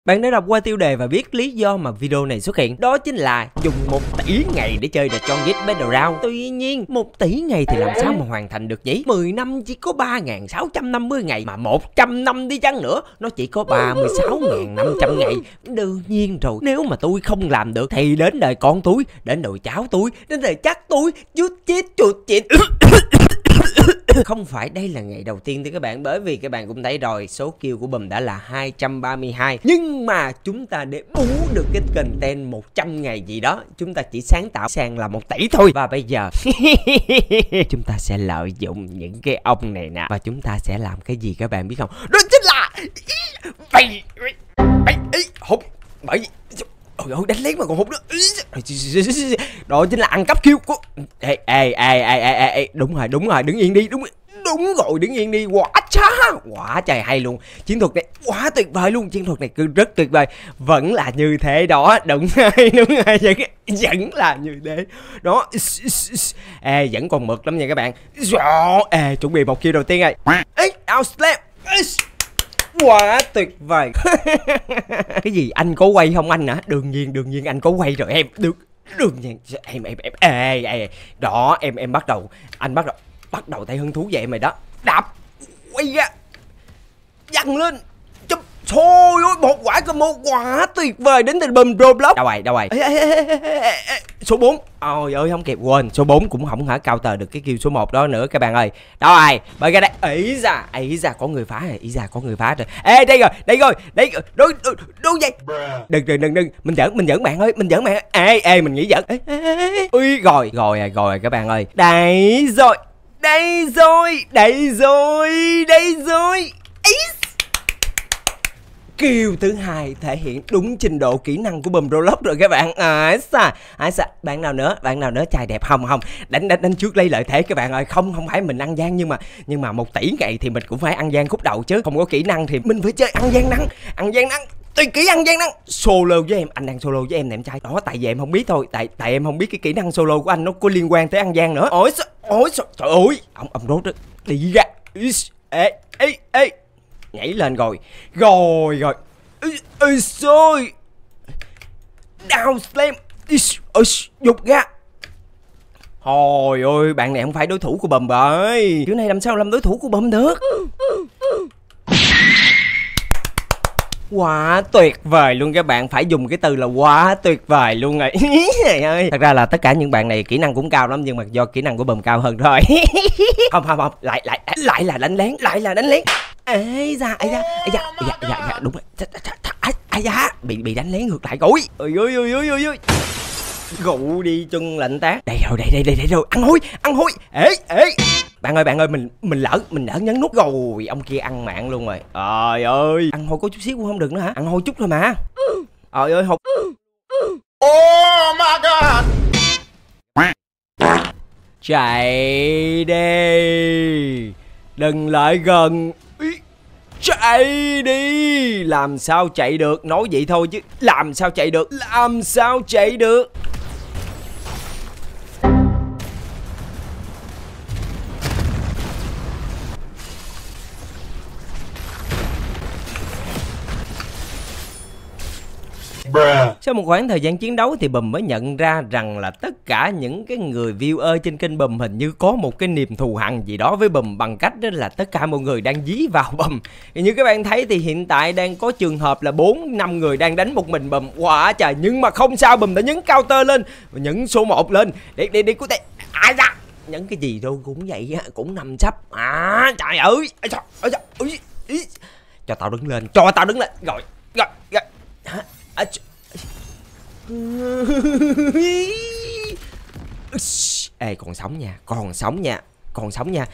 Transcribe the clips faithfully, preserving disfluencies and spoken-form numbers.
Bạn đã đọc qua tiêu đề và biết lý do mà video này xuất hiện. Đó chính là dùng một tỷ ngày để chơi The John Wick Battleground. Tuy nhiên, một tỷ ngày thì làm sao mà hoàn thành được nhỉ? mười năm chỉ có ba nghìn sáu trăm năm mươi ngày, mà một trăm năm đi chăng nữa, nó chỉ có ba mươi sáu nghìn năm trăm ngày. Đương nhiên rồi, nếu mà tôi không làm được thì đến đời con tôi, đến đời cháu tôi, đến đời chắc tôi, chút chết chuột chết. Không phải đây là ngày đầu tiên thưa các bạn, bởi vì các bạn cũng thấy rồi, số kill của Bùm đã là hai trăm ba mươi hai. Nhưng mà chúng ta để bú được cái content một trăm ngày gì đó, chúng ta chỉ sáng tạo sang là một tỷ thôi. Và bây giờ chúng ta sẽ lợi dụng những cái ông này nè, và chúng ta sẽ làm cái gì các bạn biết không? Đó chính là bảy bảy hụt bảy. Ôi ôi, đánh lén mà còn hụt nữa. Đó chính là ăn cắp kill của. Ê ê ê ê ê ê, đúng rồi đúng rồi, đứng yên đi, đúng đúng rồi, đứng yên đi. Quá cha, quá trời hay luôn. Chiến thuật này quá tuyệt vời luôn, chiến thuật này cứ rất tuyệt vời. Vẫn là như thế đó, đúng rồi, đúng rồi, vẫn, vẫn là như thế đó. Ê, vẫn còn mực lắm nha các bạn. Ê, chuẩn bị một kill đầu tiên rồi. Ê, out slam. Quá tuyệt vời. Cái gì anh có quay không anh hả? Đương nhiên đương nhiên anh có quay rồi em. Được đương nhiên em em em ê ê đó, em em bắt đầu, anh bắt đầu bắt đầu thấy hứng thú về em rồi đó. Đạp quay ra, văng lên, chụp. Thôi ôi, một quả combo quá tuyệt vời đến từ Bùm Roblox. Đâu rồi đâu rồi? Ê, ê, ê, ê, ê, ê. Số bốn. Ôi ơi không kịp, quên, số bốn cũng không hả counter được cái kill số một đó nữa các bạn ơi. Đâu rồi? Bởi ra đây. Ấy da, ấy da có người phá rồi, ý da có người phá rồi. Ê đây rồi, đây rồi, đây rồi. Đối đối vậy. Đừng đừng đừng đừng, mình giỡn, mình giỡn bạn ơi, mình giỡn bạn. Ê ê mình nghĩ giỡn. Ê, ê, ê. Ui rồi, rồi rồi rồi các bạn ơi. Đây rồi. Đây rồi, đây rồi, đây rồi. Ý. Kill thứ hai thể hiện đúng trình độ kỹ năng của Bùm Roblox rồi các bạn. À xa, à xa, bạn nào nữa, bạn nào nữa trai đẹp không không? Đánh đánh đánh trước lấy lợi thế các bạn ơi. Không không phải mình ăn gian, nhưng mà nhưng mà một tỷ ngày thì mình cũng phải ăn gian khúc đầu chứ. Không có kỹ năng thì mình phải chơi ăn gian năng, ăn gian năng. Tùy kỹ ăn gian năng. Solo với em, anh đang solo với em nè em trai. Đó tại vì em không biết thôi, tại tại em không biết cái kỹ năng solo của anh nó có liên quan tới ăn gian nữa. Ôi sao, ôi sao, trời ơi, ông ông rốt đó. Đi ra. Ê ê ê. Nhảy lên rồi. Rồi rồi. Ê xôi. Down slam. Ôi dục ra. Hồi ơi, bạn này không phải đối thủ của Bùm rồi. Kiểu này làm sao làm đối thủ của Bùm được. Quá tuyệt vời luôn các bạn, phải dùng cái từ là quá tuyệt vời luôn rồi. Ơi. Thật ra là tất cả những bạn này kỹ năng cũng cao lắm, nhưng mà do kỹ năng của Bùm cao hơn thôi. Không không không, lại lại lại là đánh lén, lại là đánh lén. Ê da, ê da, ê da, ê da, dạ dạ đúng rồi. Ê da, bị bị đánh lén ngược lại rồi. Ôi ôi ôi ôi ôi ôi. Gụ đi chân lạnh tác. Đây rồi, đây đây đây đây rồi. Ăn hôi, ăn hôi. Ê ê. Bạn ơi bạn ơi, mình mình lỡ mình lỡ nhấn nút rồi, ông kia ăn mạng luôn rồi. Trời ơi, ăn hôi có chút xíu cũng không được nữa hả? Ăn hôi chút thôi mà. Trời ơi hụt. Oh my god. Chạy đi, đừng lại gần. Chạy đi. Làm sao chạy được, nói vậy thôi chứ làm sao chạy được, làm sao chạy được. Sau một khoảng thời gian chiến đấu thì Bùm mới nhận ra rằng là tất cả những cái người viewer trên kênh Bùm hình như có một cái niềm thù hằn gì đó với Bùm, bằng cách đó là tất cả mọi người đang dí vào Bùm. Thì như các bạn thấy thì hiện tại đang có trường hợp là bốn năm người đang đánh một mình Bùm. Quá trời, nhưng mà không sao, Bùm đã nhấn counter lên, nhấn số một lên để để để có thể ai ra nhấn cái gì đâu cũng vậy á, cũng nằm sắp. À trời ơi, ơi ơi, cho tao đứng lên, cho tao đứng lên rồi rồi rồi. À, ê còn sống nha, còn sống nha, còn sống nha.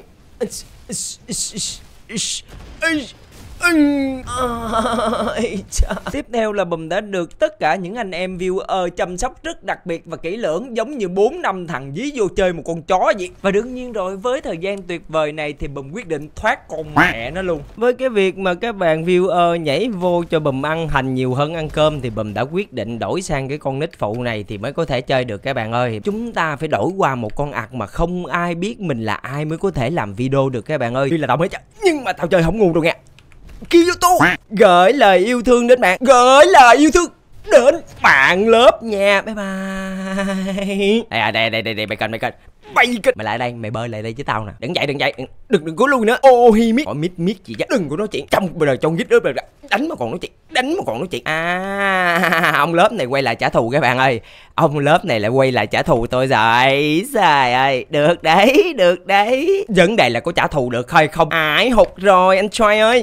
Tiếp theo là Bùm đã được tất cả những anh em viewer chăm sóc rất đặc biệt và kỹ lưỡng, giống như bốn năm thằng dí vô chơi một con chó vậy. Và đương nhiên rồi, với thời gian tuyệt vời này thì Bùm quyết định thoát con mẹ nó luôn. Với cái việc mà các bạn viewer nhảy vô cho Bùm ăn hành nhiều hơn ăn cơm thì Bùm đã quyết định đổi sang cái con nick phụ này thì mới có thể chơi được các bạn ơi. Chúng ta phải đổi qua một con ạc mà không ai biết mình là ai mới có thể làm video được các bạn ơi. Tuy là tao mới chơi, nhưng mà tao chơi không ngu đâu nha. Kyoto gửi lời yêu thương đến bạn, gửi lời yêu thương đến bạn lớp nha. Bye bye. À, đây đây đây đây, mày cần mày cần bay kịch, mày lại đây, mày bơi lại đây với tao nè. Đừng chạy đừng chạy, đừng đừng có lui nữa. Ô hi miết, hỏi miết miết gì chứ, đừng có nói chuyện. Trong bây giờ trong gít ướp đánh mà còn nói chuyện, đánh mà còn nói chuyện. À, ông lớp này quay lại trả thù các bạn ơi. Ông lớp này lại quay lại trả thù tôi rồi. Trời ơi, được đấy, được đấy. Vấn đề là có trả thù được hay không? Ải hụt rồi anh Troy ơi.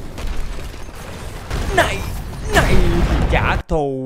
Này, này trả thù.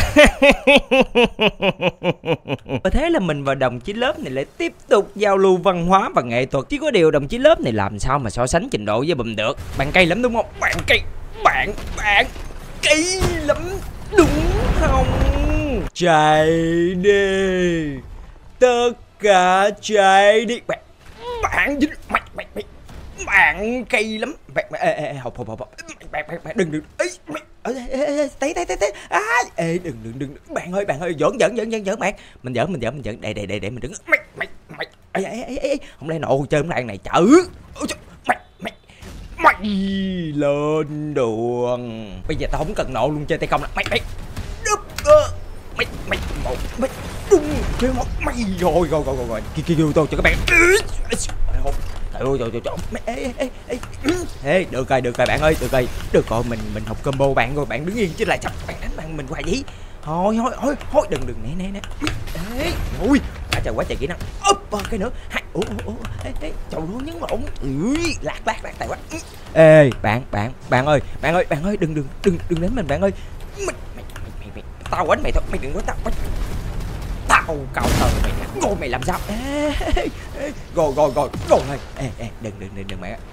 Và thế là mình và đồng chí lớp này lại tiếp tục giao lưu văn hóa và nghệ thuật. Chỉ có điều đồng chí lớp này làm sao mà so sánh trình độ với bùm được. Bạn cay lắm đúng không? Bạn cay, bạn, bạn cay lắm đúng không? Chạy đi, tất cả chạy đi. Bạn, bạn dính, mày, mày, mày, bạn cay lắm. Bạn, ê, ê, học, học, học, bạn, bạn, bạn, đừng, đừng, ấy, mày. Té té té té à, ê đừng đừng đừng bạn ơi bạn ơi giỡn giỡn giỡn giỡn giỡn bạn, mình giỡn mình giỡn mình giỡn, để để để để mình đứng. Mày mày mày ê ê ê không lẽ nộ chơi cái này chở mày mày mày lên đường. Bây giờ tao không cần nộ luôn, chơi tay không nè. Mày mày đúp mày mày một mày đung chơi một mày rồi rồi rồi rồi kia kia tôi cho các bạn. Trời ơi trời trời trời mày ê ê ê ê được rồi được rồi bạn ơi được rồi được rồi mình mình học combo bạn rồi, bạn đứng yên chứ lại sao bạn đánh bạn mình hoài vậy. Thôi thôi thôi thôi đừng đừng nè nè nè ê ui quá trời quá trời kỹ năng úp cái nữa hai ủa ủa ê ê trời ơi nhấn lộn ui lát lát lát tài quá. Ê bạn bạn bạn ơi bạn ơi bạn ơi đừng đừng đừng đừng đánh mình bạn ơi. Mình mày mày mày tao quánh mày thôi, mày đừng có tao quánh tao cao hơn mày nè. Rồi mày làm sao? Ê, ê, rồi rồi rồi rồi ơi. Ê ê đừng đừng đừng đừng mẹ.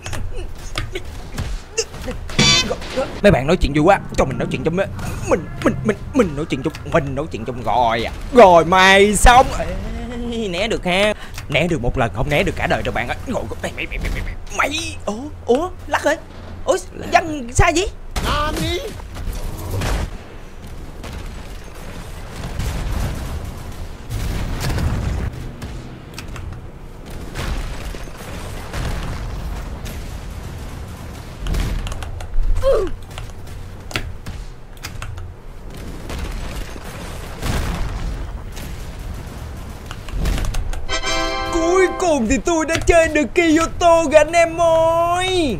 Mấy bạn nói chuyện vui quá, cho mình nói chuyện trong mình mình mình mình nói chuyện chung mình nói chuyện chung rồi à. Rồi mày xong. Ê, né được ha. Né được một lần không né được cả đời rồi bạn ơi. Rồi mày mày mày mày mày. Mày ủa ủa lắc rồi. Ủa dân sao gì? Nani? Cuối cùng thì tôi đã chơi được Kyoto rồi anh em ơi.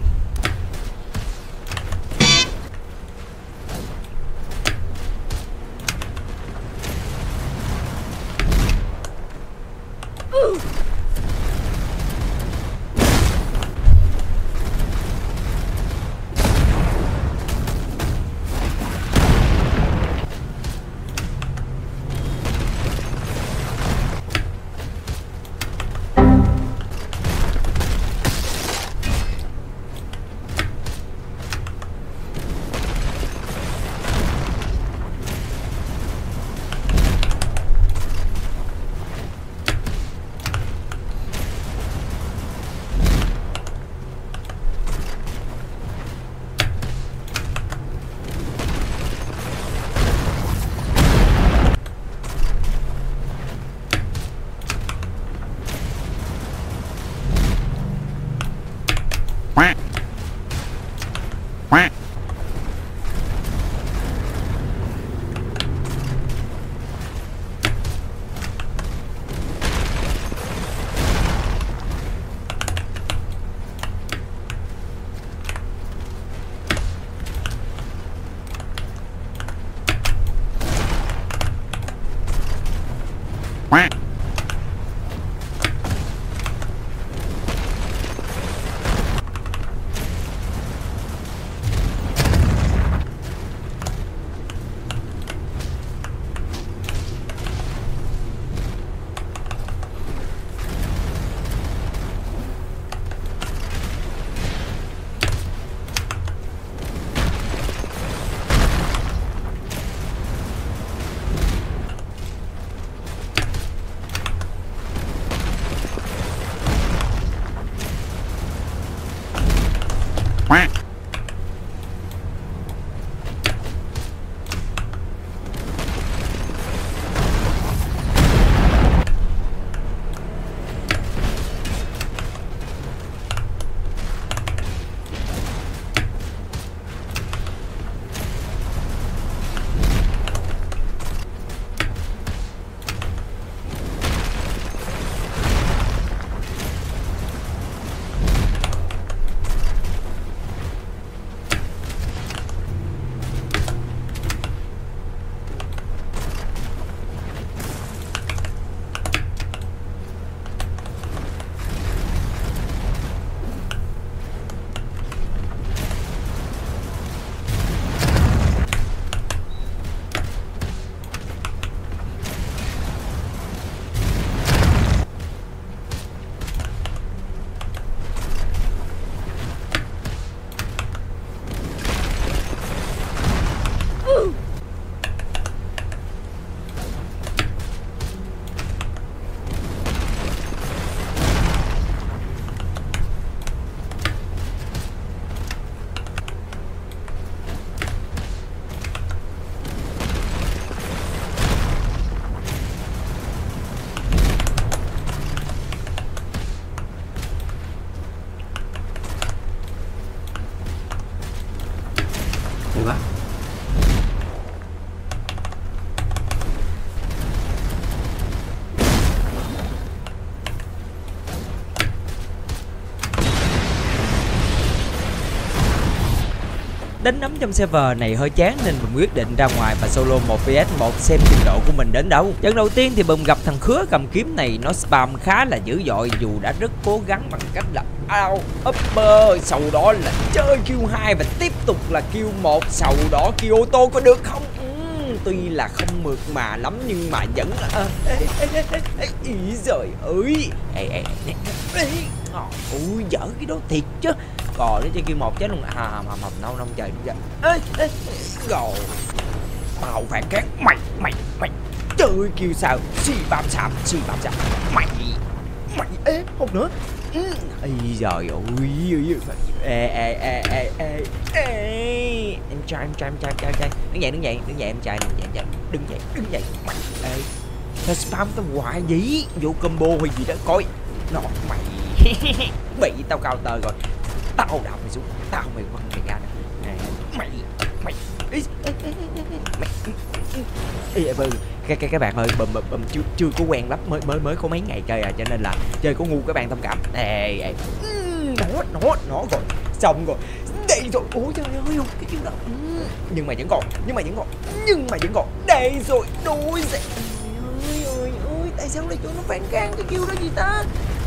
Đánh nắm trong server này hơi chán nên Bùm quyết định ra ngoài và solo một vs một xem trình độ của mình đến đâu. Trận đầu tiên thì Bùm gặp thằng Khứa cầm kiếm này, nó spam khá là dữ dội dù đã rất cố gắng bằng cách là ao upper, sau đó là chơi kill hai và tiếp tục là kill một, sau đó kill ô tô có được không? Uhm, tuy là không mượt mà lắm nhưng mà vẫn là à, ê, ê, ê, ê, ê, ý giời ơi. Ê, ê, ê, ê. Ôi dở cái đó thiệt chứ. Cò nó chơi kill một chết luôn. À mà mầm nâu nông trời trời. Ê ê rồi. Tao phản kháng mày mày mày chơi kill sao? Xì bám sạm, xì bám sạm. Mày mày ê một nữa. Ây giời ơi. Ê ê ê ê ê ê. Em trai em trai em trai em trai. Đứng dậy đứng dậy đứng dậy em trai đứng dậy đứng dậy đứng dậy đứng dậy. Mày ê. Tao spam tao hoài gì? Vô combo hay gì đó coi. Nó mày bị tao cao tơ rồi, tao đạp mày xuống, tao mày quăng mày ra nè, mày mày mày ê các các các bạn ơi, bùm bùm chưa chưa có quen lắm, mới mới mới có mấy ngày chơi à, cho nên là chơi có ngu các bạn thông cảm. Ê ê nó nó nó rồi xong rồi đây rồi. Ôi trời ơi cái chiêu đó, nhưng mà vẫn còn nhưng mà vẫn còn nhưng mà vẫn còn đây rồi đôi giày. Ôi ơi ơi tại sao lại cho nó phản kháng cái chiêu đó gì ta?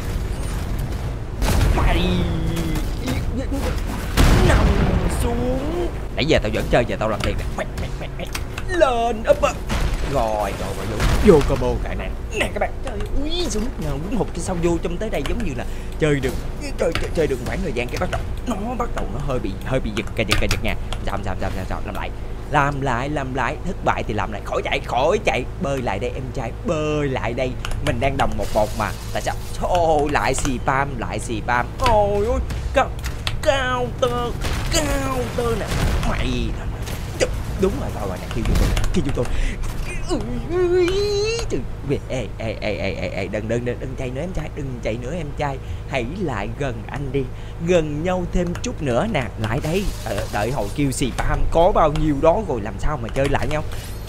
Mày nằm xuống. Nãy giờ tao vẫn chơi, giờ tao làm tiền nè. Mày mày mày mày lên up rồi rồi rồi vô vô combo cái này nè các bạn. Trời ơi xuống nhờ đúng hụt cái sau vô trong tới đây giống như là chơi được chơi chơi, chơi được khoảng thời gian cái bắt đầu nó bắt đầu nó hơi bị hơi bị giật cà giật cà giật nha. Giảm giảm giảm giảm làm lại làm lại làm lại thất bại thì làm lại, khỏi chạy khỏi chạy bơi lại đây em trai, bơi lại đây, mình đang đồng một một mà tại sao thôi lại xì pam lại xì pam. Ôi ôi cao cao tơ cao tơ nè mày đúng rồi tao rồi nè, kêu vô tôi kêu vô tôi ê ê ê ê ê ê đừng đừng đừng đừng chạy nữa em trai, đừng chạy nữa em trai, hãy lại gần anh đi, gần nhau thêm chút nữa nè, lại đây đợi, đợi hồi kêu xì pam có bao nhiêu đó rồi làm sao mà chơi lại nhau.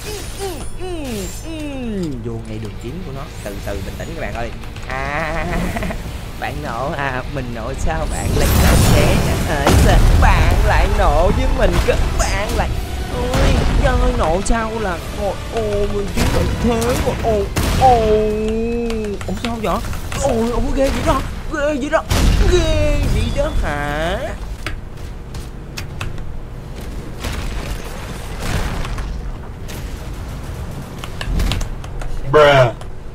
Vô ngay đường chiến của nó, từ từ bình tĩnh các bạn ơi. À bạn nộ à, mình nộ sao bạn lại không thế hả? Bạn lại nộ với mình cơ, bạn lại ôi chơi nộ sao là ngồi ô mình chiến bị thế rồi ô ô ủa sao vậy? Ôi ôi ghê vậy đó, ghê vậy đó, ghê vậy đó hả? Bruh.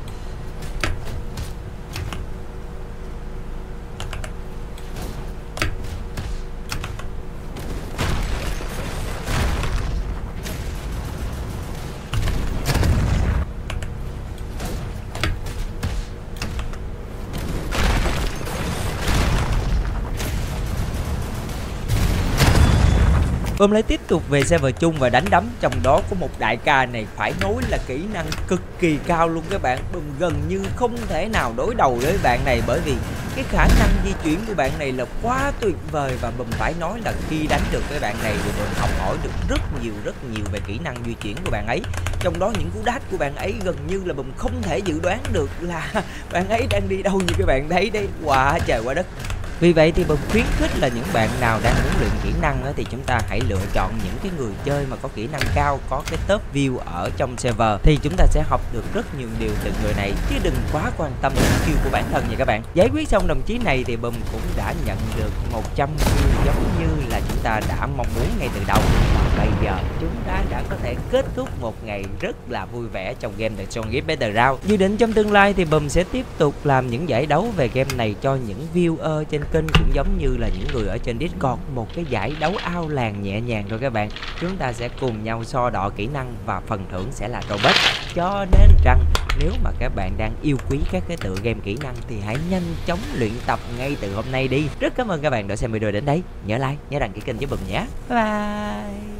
Bùm lại tiếp tục về server chung và đánh đấm, trong đó có một đại ca này phải nói là kỹ năng cực kỳ cao luôn các bạn. Bùm gần như không thể nào đối đầu với bạn này bởi vì cái khả năng di chuyển của bạn này là quá tuyệt vời, và Bùm phải nói là khi đánh được cái bạn này thì Bùm học hỏi được rất nhiều rất nhiều về kỹ năng di chuyển của bạn ấy. Trong đó những cú dash của bạn ấy gần như là Bùm không thể dự đoán được là bạn ấy đang đi đâu như các bạn thấy đấy, quá trời quá đất. Vì vậy thì Bùm khuyến khích là những bạn nào đang muốn luyện kỹ năng thì chúng ta hãy lựa chọn những cái người chơi mà có kỹ năng cao, có cái top view ở trong server thì chúng ta sẽ học được rất nhiều điều từ người này, chứ đừng quá quan tâm đến skill của bản thân nha các bạn. Giải quyết xong đồng chí này thì Bùm cũng đã nhận được một trăm view giống như là chúng ta đã mong muốn ngay từ đầu. Và bây giờ chúng ta đã có thể kết thúc một ngày rất là vui vẻ trong game The Strongest Battleground. Dự định trong tương lai thì Bùm sẽ tiếp tục làm những giải đấu về game này cho những viewer trên kênh, cũng giống như là những người ở trên Discord, một cái giải đấu ao làng nhẹ nhàng thôi các bạn. Chúng ta sẽ cùng nhau so đọ kỹ năng và phần thưởng sẽ là robot. Cho nên rằng nếu mà các bạn đang yêu quý các cái tựa game kỹ năng thì hãy nhanh chóng luyện tập ngay từ hôm nay đi. Rất cảm ơn các bạn đã xem video đến đây. Nhớ like, nhớ đăng ký kênh với Bùm nhé. Bye bye.